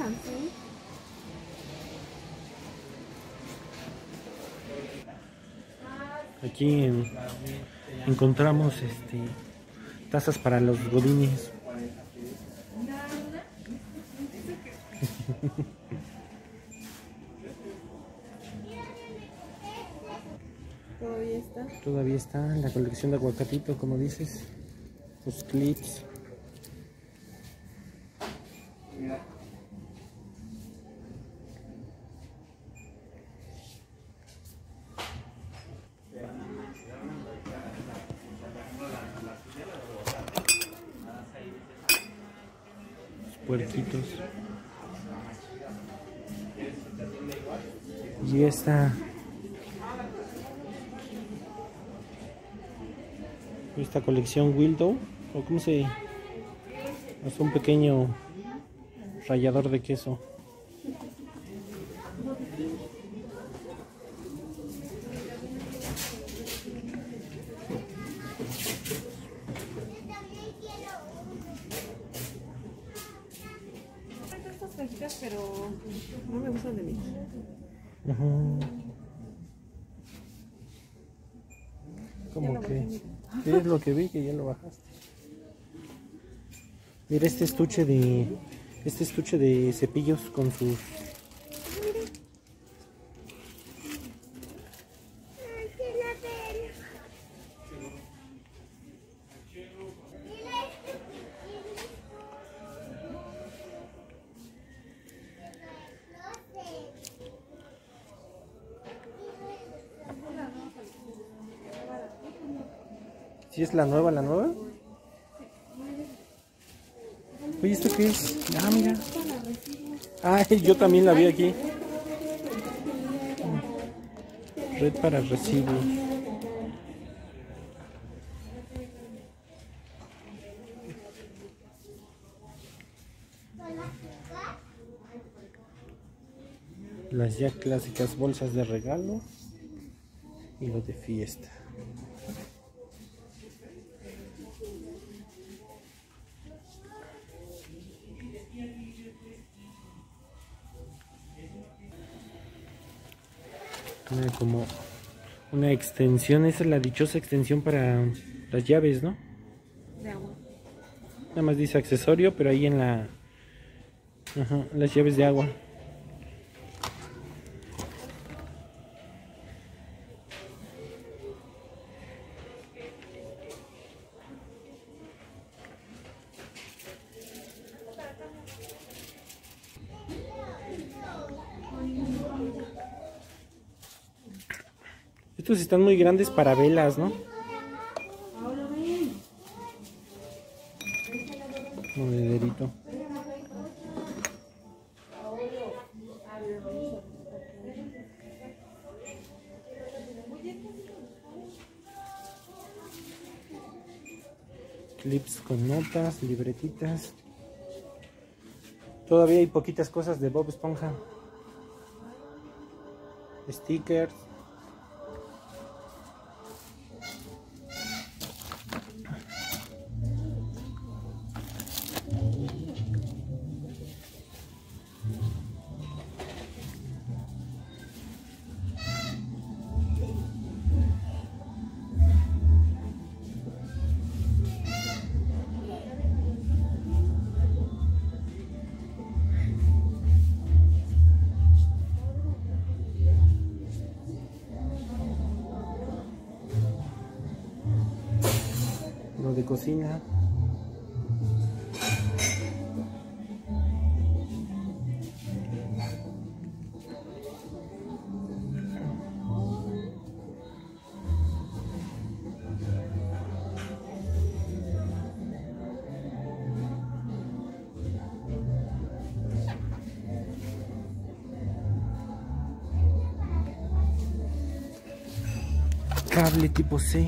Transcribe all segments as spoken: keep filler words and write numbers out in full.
dejan, sí. Aquí en, encontramos este tazas para los godines. Todavía está. Todavía está la colección de aguacatito, como dices. Los clips. Los puerquitos. Y esta esta colección Wildo, o como se es un pequeño rallador de queso. Estas cajitas, pero no me gustan de mí. Uh-huh. Como que ¿qué es lo que vi que ya lo bajaste? Mira este estuche de este estuche de cepillos con sus ¿sí es la nueva, la nueva? Oye, ¿esto qué es? Ah, mira. Ah, yo también la vi aquí. Red para residuos. Las ya clásicas bolsas de regalo y lo de fiesta. Como una extensión, esa es la dichosa extensión para las llaves, ¿no? De agua. Nada más dice accesorio, pero ahí en la ajá, las llaves de agua. Estos están muy grandes para velas, ¿no? Monederito. Clips con notas, libretitas. Todavía hay poquitas cosas de Bob Esponja. Stickers. Lo de cocina. Cable tipo C.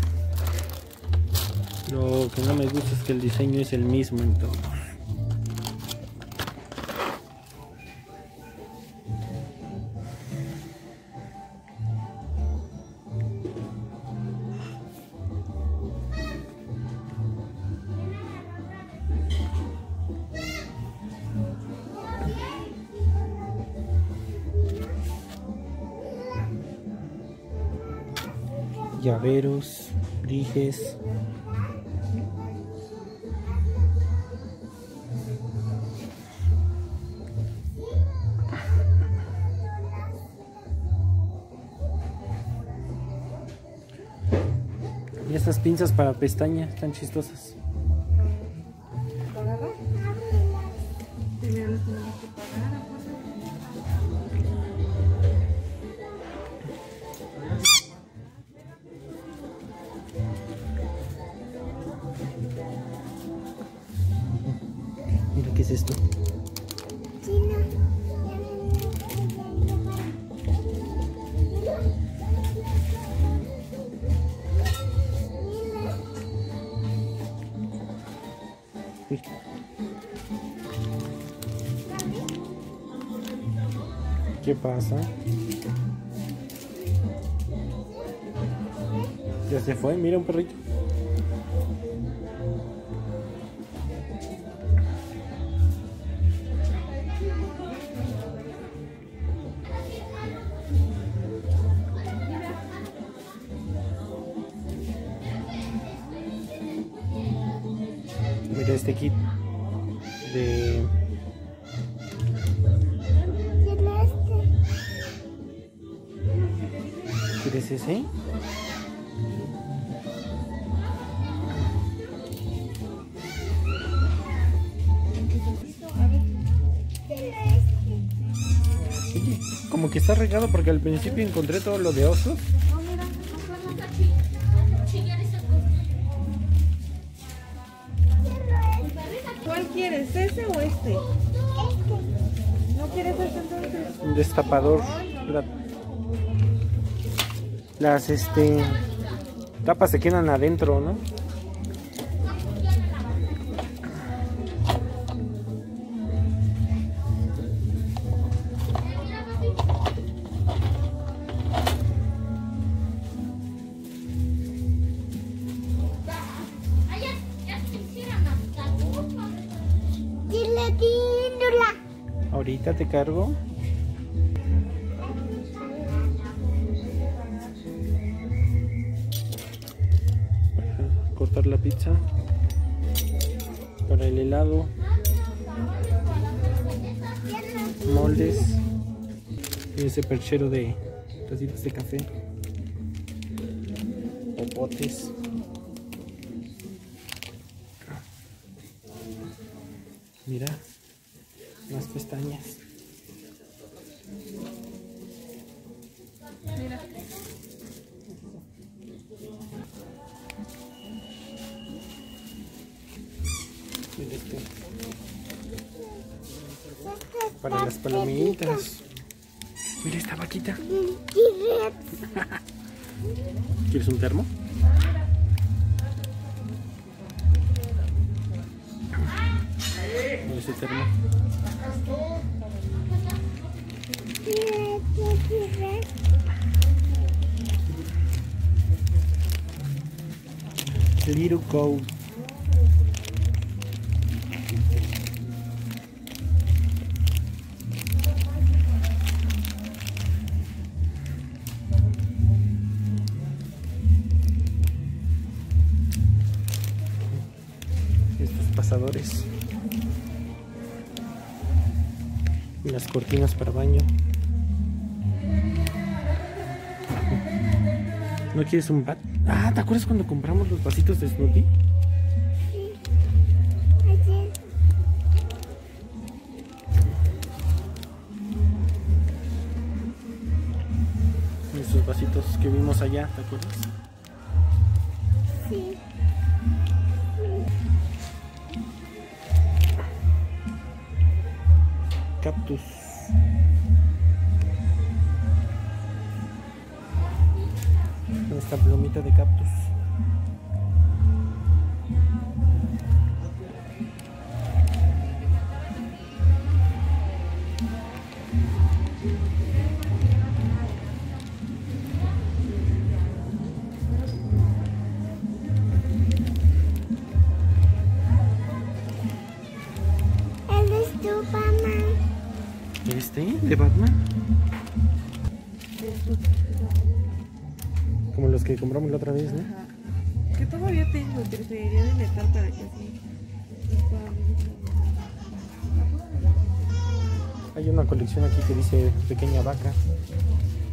Lo que no me gusta es que el diseño es el mismo en todos. llaveros, dijes. Y estas pinzas para pestañas están chistosas. ¿Pagada? Primero les tenemos que pagar, acuérdate. Mira, ¿qué es esto? Uy. ¿Qué pasa? Ya se fue, mira un perrito. Mira este kit de ¿quieres ese? Oye, como que está regado porque al principio encontré todo lo de osos. ¿Cuál quieres? ¿Ese o este? ¿No quieres este entonces? Un destapador. La- las este tapas se quedan adentro, ¿no? Ahorita te cargo. Para cortar la pizza. Para el helado. Moldes. Y ese perchero de tacitas de café. Popotes. Mira. Las pestañas. Mira. Mira este. Para las palomitas. Mira esta vaquita. ¿Quieres un termo? Mira ese termo. Little cow. Estos pasadores. Y las cortinas para baño. ¿No quieres un bat? Ah, ¿te acuerdas cuando compramos los vasitos de Snoopy? Esos vasitos que vimos allá, ¿te acuerdas? Sí. Cactus. Esta plumita de cactus. Él es tu Batman. ¿Este? ¿De Batman? Como los que compramos la otra vez, ¿no? Ajá. Que todavía tengo, preferiría de metal para que así los pueda ver. Hay una colección aquí que dice Pequeña Vaca.